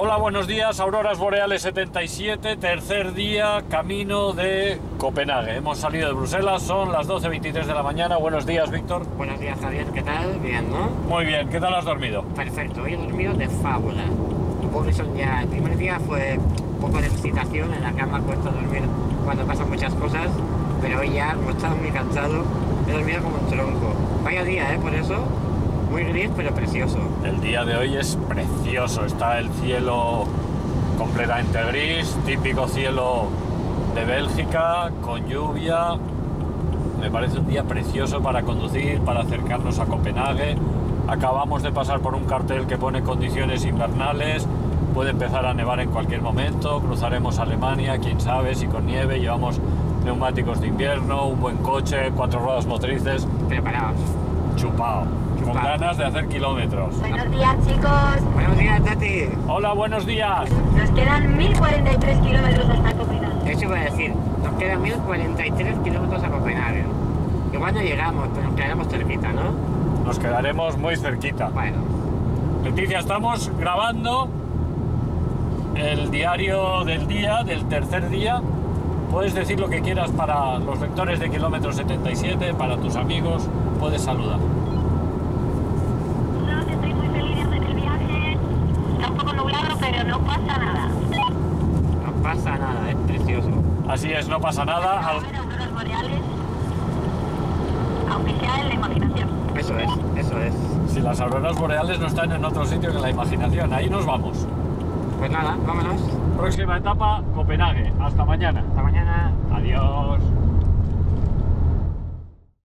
Hola, buenos días. Auroras Boreales 77, tercer día, camino de Copenhague. Hemos salido de Bruselas, son las 12:23 de la mañana. Buenos días, Víctor. Buenos días, Javier. ¿Qué tal? Bien, ¿no? Muy bien. ¿Qué tal has dormido? Perfecto. Hoy he dormido de fábula. Por eso ya el primer día fue un poco de excitación. En la cama cuesta dormir cuando pasan muchas cosas. Pero hoy ya, como estaba muy cansado, he dormido como un tronco. Vaya día, ¿eh? Por eso, muy gris, pero precioso. El día de hoy es precioso. Está el cielo completamente gris, típico cielo de Bélgica, con lluvia. Me parece un día precioso para conducir, para acercarnos a Copenhague. Acabamos de pasar por un cartel que pone condiciones invernales. Puede empezar a nevar en cualquier momento. Cruzaremos Alemania, quién sabe si con nieve. Llevamos neumáticos de invierno, un buen coche, 4 ruedas motrices. Preparados. Chupao. Con ganas de hacer kilómetros. Buenos días, chicos. Buenos días, Tati. Hola, buenos días. Nos quedan 1043 kilómetros hasta Copenhague. Eso iba a decir, nos quedan 1043 kilómetros a Copenhague. Igual no llegamos, pero nos quedaremos cerquita, ¿no? Nos quedaremos muy cerquita. Bueno. Leticia, estamos grabando el diario del día, del tercer día. Puedes decir lo que quieras para los lectores de kilómetro 77, para tus amigos. Puedes saludar. No, que estoy muy feliz de hacer el viaje. Está un poco nublado, pero no pasa nada. No pasa nada, es precioso. Así es, no pasa nada. Vamos a ver auroras boreales, aunque sea en la imaginación. Eso es, eso es. Si las auroras boreales no están en otro sitio que en la imaginación, ahí nos vamos. Pues nada, vámonos. Próxima etapa, Copenhague. Hasta mañana. Hasta mañana. Adiós.